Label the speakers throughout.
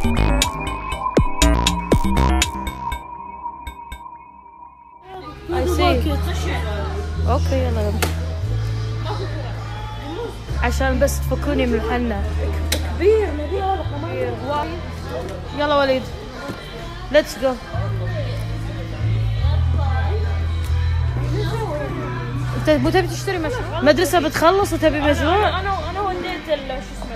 Speaker 1: I see. اوكي يلا عشان بس تفكوني من الحنة.
Speaker 2: كبير نبيه هذا كمان.
Speaker 1: يلا وليد ليتس جو. انت مو تبي تشتري مشروع؟ مدرسة بتخلص وتبي مشروع؟
Speaker 2: انا وديت شو اسمه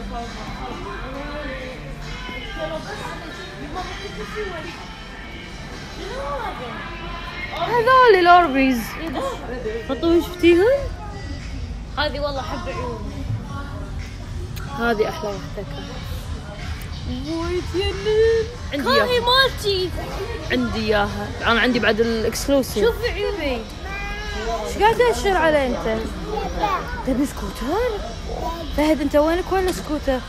Speaker 1: هذول الأوربيز حطوا شفتيهم؟
Speaker 2: هذه والله حب عيون.
Speaker 1: هذه أحلى واحدة
Speaker 2: وايد ينن.
Speaker 1: عندي إياها.
Speaker 2: هاي مالتي.
Speaker 1: عندي إياها. أنا عندي بعد الإكسكلوسيف.
Speaker 2: شوفي عيوني.
Speaker 1: ايش قاعد تأشر عليه أنت؟ تبي سكوتر؟ فهد أنت وينك وين السكوتر؟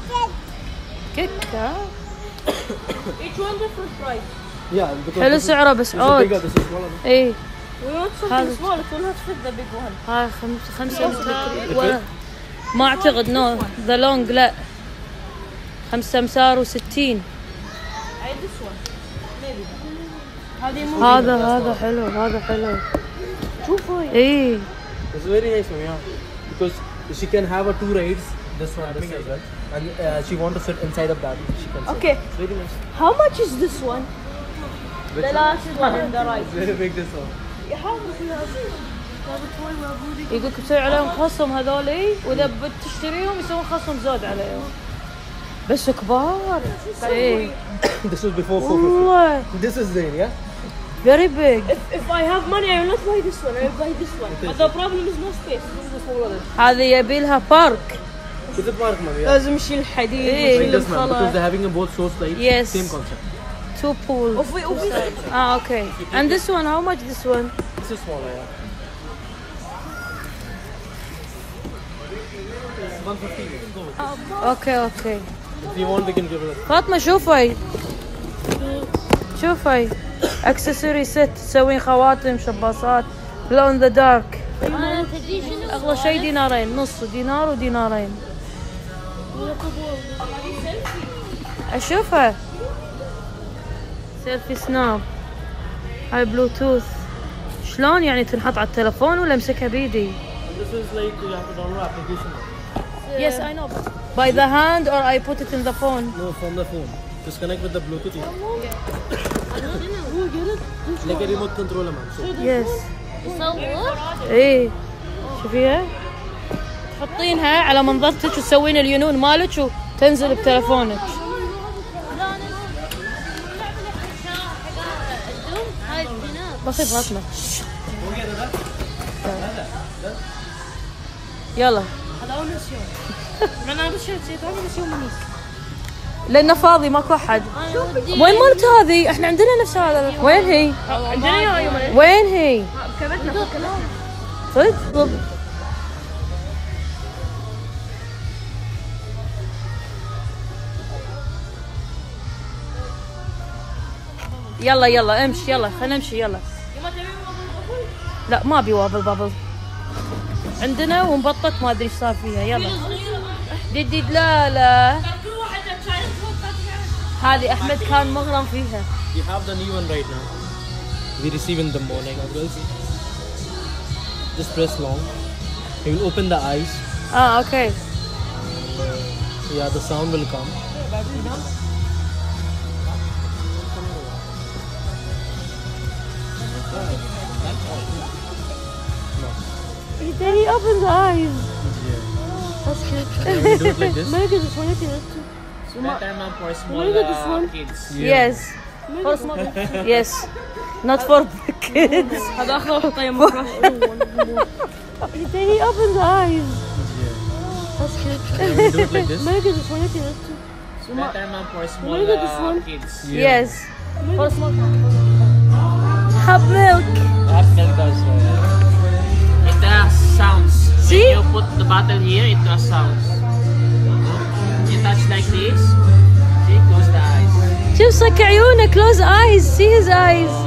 Speaker 1: كيكة.
Speaker 2: Each one different price.
Speaker 1: حلو سعره بس عود. اي
Speaker 2: We want something small. It will not fit the big one.
Speaker 1: هاي 5 أمتار ولا ما أعتقد نو ذا لونج لا 5 أمتار و60.
Speaker 2: I this one. Maybe.
Speaker 1: هذا حلو هذا حلو.
Speaker 2: شوفوا.
Speaker 1: اي.
Speaker 3: It's very nice one, yeah. Because she can have a 2 rides. This one, this as well. And she want to sit inside of that. She can sit.
Speaker 2: Okay.
Speaker 3: It's very nice.
Speaker 2: How much is this one?
Speaker 3: Which
Speaker 2: The last one in the right.
Speaker 3: It's very big this one.
Speaker 1: يقولك بتسوي عليهم خصم هذولي واذا بتشتريهم يسوون خصم زود عليهم. بس كبار. اي.
Speaker 3: This was before 450.
Speaker 1: والله.
Speaker 3: This is there, yeah.
Speaker 1: Very big.
Speaker 2: If I have money, I will not buy this one. I will buy this one. But the problem is no space.
Speaker 1: هذه يبي لها بارك.
Speaker 3: It's a park, man. Yeah.
Speaker 2: لازم نشيل الحديد
Speaker 1: إيه.
Speaker 3: Like
Speaker 2: ونشيل
Speaker 3: this, man. Because
Speaker 2: الخلا.
Speaker 3: they're having a both short slides.
Speaker 1: Yes.
Speaker 3: Same concept.
Speaker 1: 2 pools. Okay. And this one, how much this one?
Speaker 3: This is smaller, yeah. 150. Go with it.
Speaker 1: Okay.
Speaker 3: If you want, we can give it.
Speaker 1: فاطمة شوفي. شوفي. اكسسوري ست تسوين خواتم شباصات glow in the dark.
Speaker 2: تدري شنو؟
Speaker 1: اغلى شيء دينارين نص دينار ودينارين. اشوفها. سيلفي سناب. هاي بلوتوث. شلون يعني تنحط على التلفون ولا امسكها بيدي؟
Speaker 3: This is like you have to download application.
Speaker 1: Yes, I know. By the hand or I put it in the phone?
Speaker 3: No, from the phone. Just connect with the Bluetooth. Like a remote controller, man. So
Speaker 1: Yes.
Speaker 2: يصور؟
Speaker 1: ايه شوفيها تحطينها على منظرتك وتسوين الينون مالك وتنزل بتلفونك. بسيط فاطمة. يلا. لأنه فاضي ماكو أحد. وين مالت هذه؟ احنا عندنا نفس هذا. وين هي؟
Speaker 2: عندنا
Speaker 1: وين هي؟ صدق؟ يلا امشي يلا خلينا نمشي يلا. لا ما ابي وابل بابل عندنا ومبطط ما ادري ايش صار فيها. يلا ديد لا هذه احمد كان مغرم فيها.
Speaker 3: we have the new one right now. We receive in the morning, girls. Just press long. You will open the eyes.
Speaker 1: Okay.
Speaker 3: Yeah, the sound will come.
Speaker 1: Then he opens the eyes.
Speaker 3: That's cute. Can we do it like this?
Speaker 1: Look at this one.
Speaker 3: Better now for small
Speaker 1: Look at this one.
Speaker 3: kids.
Speaker 1: Yes. For small. Yes. Not for big kids.
Speaker 2: هذا اخضر وحطه يمه.
Speaker 1: Then he opens the eyes. That's cute.
Speaker 3: Can we do it like this?
Speaker 1: Look at this one.
Speaker 3: Better now for small
Speaker 1: Look at this one.
Speaker 3: kids.
Speaker 1: Yes. For small. Have milk.
Speaker 3: That milk does. It has sounds.
Speaker 1: See?
Speaker 3: When you put the bottle here, it has sounds. You touch like this. See, close the eyes.
Speaker 1: شوف صك عيونه. Close eyes. See his eyes.